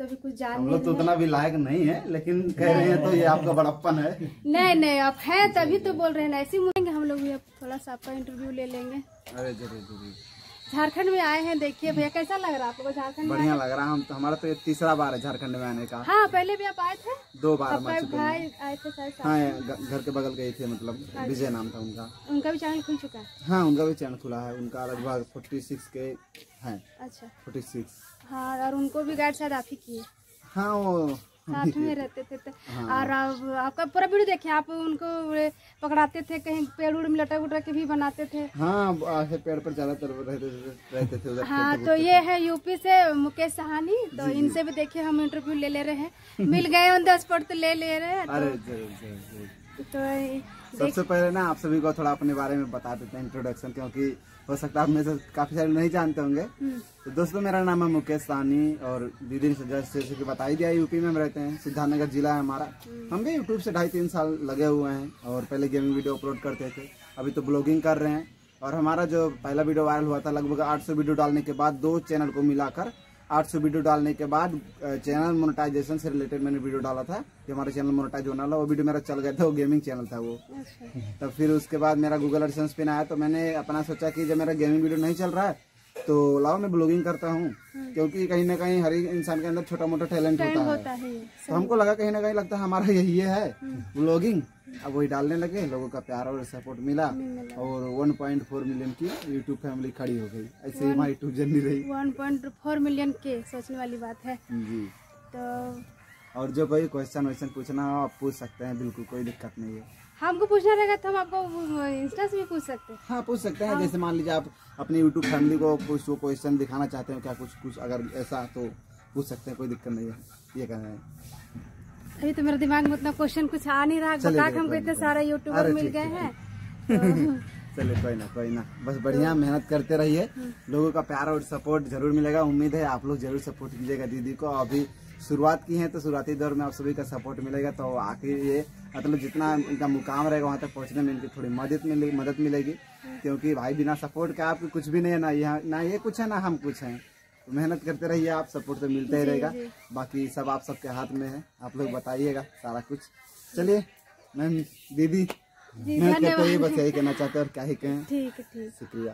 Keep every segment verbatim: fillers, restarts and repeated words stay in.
तो भी कुछ जान हम लोग तो उतना भी लायक नहीं है, लेकिन कह रहे हैं तो ये आपका बड़प्पन है। नहीं नहीं, आप है तभी तो बोल रहे हैं, ऐसे ही हम लोग भी अब थोड़ा सा आपका इंटरव्यू ले लेंगे। अरे जरूर जरूर। झारखंड में आए हैं, देखिए भैया कैसा लग रहा है आपको झारखंड? बढ़िया लग रहा है। हम तो हमारा तो ये तीसरा बार है झारखंड में आने का। हाँ, पहले भी आप आए थे? दो बार आपका भाई आए थे शायद? हाँ, घर के बगल गए थे, मतलब विजय नाम था उनका। उनका भी चैनल खुल चुका है? हाँ, उनका भी चैनल खुला है। उनका लगभग फोर्टी सिक्स के है। अच्छा, फोर्टी सिक्स। हाँ, और उनको भी गाइड शायद आप ही किए? हाँ, वो साथ में रहते थे तो। हाँ। और आप, आपका पूरा वीडियो देखे, आप उनको पकड़ाते थे, कहीं पेड़ उड़ में लटक उटक के भी बनाते थे? हाँ, पेड़ पर ज्यादातर रहते थे रहते थे उधर। हाँ, तो ये है यूपी से मुकेश साहनी, तो इनसे भी देखिए हम इंटरव्यू ले ले रहे हैं, मिल गए ऑन द स्पॉट तो ले ले रहे हैं। अरे जरूर जरूर। तो सबसे पहले ना आप सभी को थोड़ा अपने बारे में बता देते हैं, इंट्रोडक्शन, क्योंकि हो सकता है आप में से काफी सारे नहीं जानते होंगे। तो दोस्तों, मेरा नाम है मुकेश साहनी और दीदी ने जैसे कि बता ही दिया, यूपी में हम रहते हैं, सिद्धार्थनगर जिला है हमारा। हम भी यूट्यूब से ढाई तीन साल लगे हुए हैं और पहले गेमिंग वीडियो अपलोड करते थे, अभी तो ब्लॉगिंग कर रहे हैं। और हमारा जो पहला वीडियो वायरल हुआ था, लगभग आठ सौ वीडियो डालने के बाद, दो चैनल को मिलाकर आठ सौ वीडियो डालने के बाद चैनल मोनेटाइजेशन से रिलेटेड मैंने वीडियो डाला था कि हमारा चैनल मोनेटाइज होना वाला, वो वीडियो मेरा चल गया था, वो गेमिंग चैनल था वो। अच्छा। तब फिर उसके बाद मेरा गूगल एडसेंस पिन आया, तो मैंने अपना सोचा कि जब मेरा गेमिंग वीडियो नहीं चल रहा है तो लाओ मैं ब्लॉगिंग करता हूँ, क्योंकि कहीं ना कहीं हर एक इंसान के अंदर छोटा मोटा टैलेंट होता, होता है, है। तो हमको लगा कहीं ना कहीं लगता है हमारा यही है ब्लॉगिंग। अब वही डालने लगे, लोगों का प्यार और सपोर्ट मिला, मिला। और वन पॉइंट फोर मिलियन की यूट्यूब फैमिली खड़ी हो गई। ऐसे ही हमारी यूट्यूब जर्नी रही। वन पॉइंट फोर मिलियन के, सोचने वाली बात है जी। तो और जो कोई क्वेश्चन वैश्चन पूछना हो आप पूछ सकते हैं, बिल्कुल कोई दिक्कत नहीं है। हमको पूछना रहेगा तो हम आपको इंस्टा से भी पूछ सकते हैं? हाँ, पूछ सकते हैं। हाँ। जैसे मान लीजिए आप अपनी यूट्यूब फैमिली को कुछ वो क्वेश्चन दिखाना चाहते हैं क्या, कुछ कुछ अगर ऐसा तो पूछ सकते हैं, कोई दिक्कत नहीं है। ये कहना है। अभी तो मेरे दिमाग में उतना क्वेश्चन कुछ आ नहीं रहा, बता हमको इतने सारे यूट्यूबर मिल गए हैं। चलिए कोई ना कोई ना, बस बढ़िया मेहनत करते रहिए, लोगों का प्यार और सपोर्ट जरूर मिलेगा। उम्मीद है आप लोग जरूर सपोर्ट कीजिएगा दीदी को। अभी शुरुआत की है तो शुरुआती दौर में आप सभी का सपोर्ट मिलेगा, तो आखिर ये मतलब जितना इनका मुकाम रहेगा वहाँ तक पहुँचने में इनकी थोड़ी मदद मिलेगी मदद मिलेगी क्योंकि भाई बिना सपोर्ट के आपको कुछ भी नहीं है, ना यहाँ ना ये कुछ है ना हम कुछ हैं। तो मेहनत करते रहिए, आप सपोर्ट तो मिलता ही रहेगा, बाकी सब आप सबके हाथ में है, आप लोग बताइएगा सारा कुछ। चलिए मैम, दीदी मेहनत करते रहिए, बस यही कहना चाहते हैं और क्या ही कहें। ठीक है, ठीक, शुक्रिया।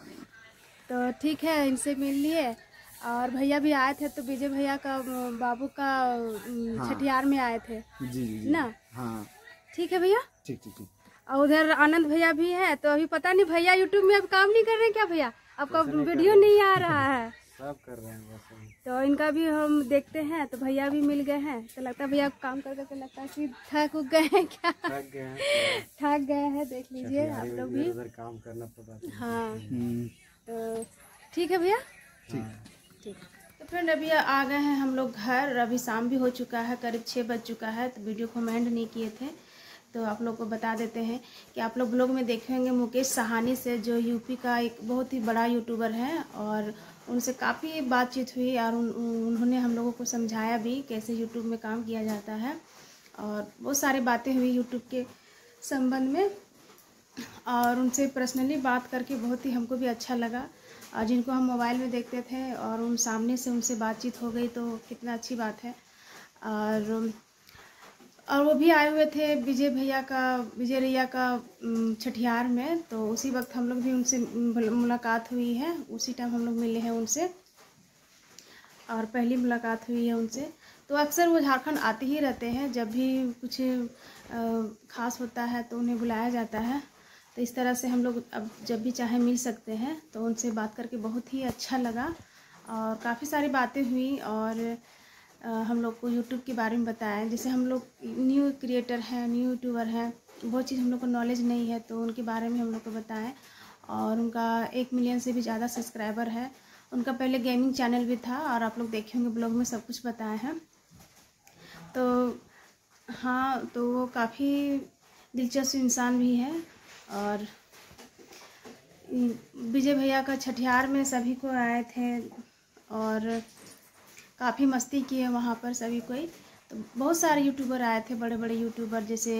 तो ठीक है, इनसे मिल लिए। और भैया भी आए थे, तो विजय भैया का बाबू का हाँ। छठियार में आए थे। जी जी, जी। ना हाँ, ठीक है भैया, ठीक ठीक ठीक। और उधर आनंद भैया भी है, तो अभी पता नहीं भैया यूट्यूब में अब काम नहीं कर रहे हैं क्या भैया? आपका वीडियो नहीं आ रहा है? सब कर रहे हैं बस। तो इनका भी हम देखते हैं, तो भैया भी मिल गए हैं, तो लगता है भैया काम कर करके लगता है कि थक गए हैं क्या? थक गए हैं, थक गए हैं। देख लीजिए आप लोग भी काम करना पड़ा। हाँ, तो ठीक है भैया, ठीक ठीक। तो फ्रेंड अभी आ गए हैं हम लोग घर, अभी शाम भी हो चुका है, करीब छः बज चुका है। तो वीडियो को कमेंट नहीं किए थे, तो आप लोग को बता देते हैं कि आप लोग ब्लॉग में देखे होंगे मुकेश साहनी से, जो यूपी का एक बहुत ही बड़ा यूट्यूबर है, और उनसे काफ़ी बातचीत हुई और उन, उन्होंने हम लोगों को समझाया भी कैसे यूट्यूब में काम किया जाता है, और बहुत सारी बातें हुई यूट्यूब के संबंध में, और उनसे पर्सनली बात करके बहुत ही हमको भी अच्छा लगा। और जिनको हम मोबाइल में देखते थे और उन सामने से उनसे बातचीत हो गई, तो कितना अच्छी बात है। और और वो भी आए हुए थे विजय भैया का विजय भैया का छठियार में, तो उसी वक्त हम लोग भी उनसे मुलाकात हुई है, उसी टाइम हम लोग मिले हैं उनसे, और पहली मुलाकात हुई है उनसे। तो अक्सर वो झारखंड आते ही रहते हैं, जब भी कुछ ख़ास होता है तो उन्हें बुलाया जाता है। तो इस तरह से हम लोग अब जब भी चाहे मिल सकते हैं। तो उनसे बात करके बहुत ही अच्छा लगा, और काफ़ी सारी बातें हुई, और आ, हम लोग को यूट्यूब के बारे में बताया। जैसे हम लोग न्यू क्रिएटर हैं, न्यू यूट्यूबर हैं, बहुत चीज़ हम लोग को नॉलेज नहीं है, तो उनके बारे में हम लोग को बताएं। और उनका एक मिलियन से भी ज़्यादा सब्सक्राइबर है। उनका पहले गेमिंग चैनल भी था, और आप लोग देखे होंगे ब्लॉग में सब कुछ बताए हैं। तो हाँ, तो वो काफ़ी दिलचस्प इंसान भी है। और विजय भैया का छठियार में सभी को आए थे, और काफ़ी मस्ती किए वहाँ पर सभी कोई। तो बहुत सारे यूट्यूबर आए थे, बड़े बड़े यूट्यूबर, जैसे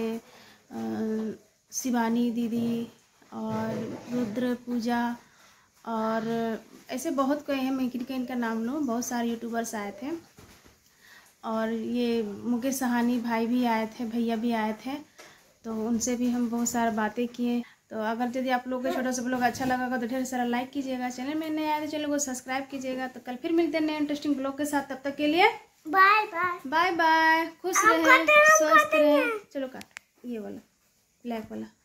शिवानी दीदी और रुद्र पूजा, और ऐसे बहुत कोई हैं, मैं किनका इनका नाम लूँ, बहुत सारे यूट्यूबर्स आए थे। और ये मुकेश सहानी भाई भी आए थे, भैया भी आए थे, तो उनसे भी हम बहुत सारी बातें किए। तो अगर यदि आप लोगों को छोटा सा ब्लॉग अच्छा लगा तो ढेर सारा लाइक कीजिएगा, चैनल में नए आए तो चैनल को सब्सक्राइब कीजिएगा। तो कल फिर मिलते हैं नए इंटरेस्टिंग ब्लॉग के साथ, तब तक के लिए बाय बाय बाय बाय, खुश रहे, स्वस्थ रहे। चलो काट ये वाला ब्लैक वाला।